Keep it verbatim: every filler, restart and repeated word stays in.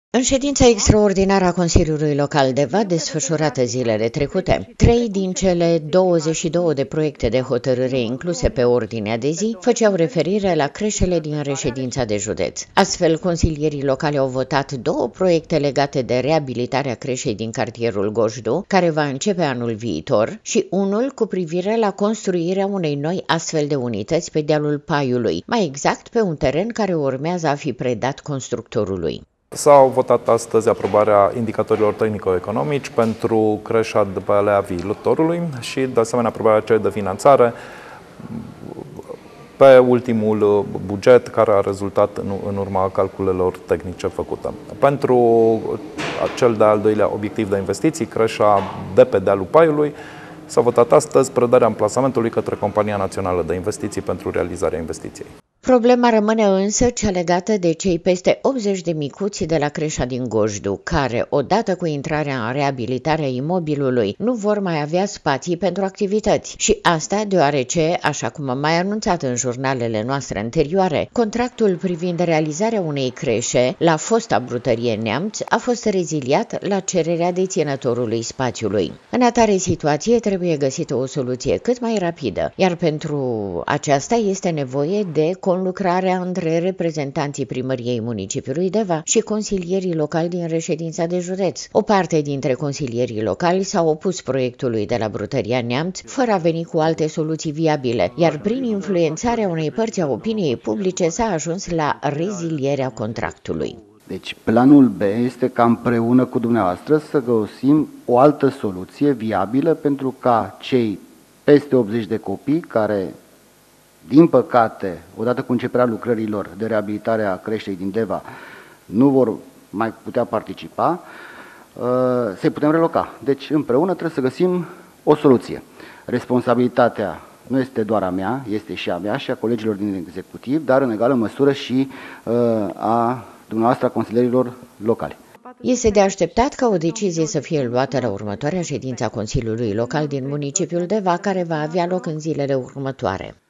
În ședința extraordinară a Consiliului Local Deva, desfășurată zilele trecute, trei din cele douăzeci și două de proiecte de hotărâre incluse pe ordinea de zi făceau referire la creșele din reședința de județ. Astfel, consilierii locali au votat două proiecte legate de reabilitarea creșei din cartierul Gojdu, care va începe anul viitor, și unul cu privire la construirea unei noi astfel de unități pe dealul Paiului, mai exact pe un teren care urmează a fi predat constructorului. S-a votat astăzi aprobarea indicatorilor tehnico-economici pentru creșa de pe Alea Viitorului și, de asemenea, aprobarea cererii de finanțare pe ultimul buget care a rezultat în, în urma calculelor tehnice făcute. Pentru cel de-al doilea obiectiv de investiții, creșa de pe dealul Paiului, s-a votat astăzi predarea amplasamentului către Compania Națională de Investiții pentru realizarea investiției. Problema rămâne însă cea legată de cei peste optzeci de micuți de la creșa din Gojdu, care, odată cu intrarea în reabilitarea imobilului, nu vor mai avea spații pentru activități. Și asta deoarece, așa cum am mai anunțat în jurnalele noastre anterioare, contractul privind realizarea unei creșe la fosta brutărie Neamț a fost reziliat la cererea deținătorului spațiului. În atare situație trebuie găsită o soluție cât mai rapidă, iar pentru aceasta este nevoie de conlucrarea între reprezentanții primăriei municipiului Deva și consilierii locali din reședința de județ. O parte dintre consilierii locali s-au opus proiectului de la brutăria Neamț, fără a veni cu alte soluții viabile, iar prin influențarea unei părți a opiniei publice s-a ajuns la rezilierea contractului. Deci planul B este ca împreună cu dumneavoastră să găsim o altă soluție viabilă pentru ca cei peste optzeci de copii care, din păcate, odată cu începerea lucrărilor de reabilitare a creșei din Deva, nu vor mai putea participa, să-i putem reloca. Deci, împreună trebuie să găsim o soluție. Responsabilitatea nu este doar a mea, este și a mea și a colegilor din executiv, dar în egală măsură și a dumneavoastră, a consilierilor locali. Este de așteptat ca o decizie să fie luată la următoarea ședință a Consiliului Local din municipiul Deva, care va avea loc în zilele următoare.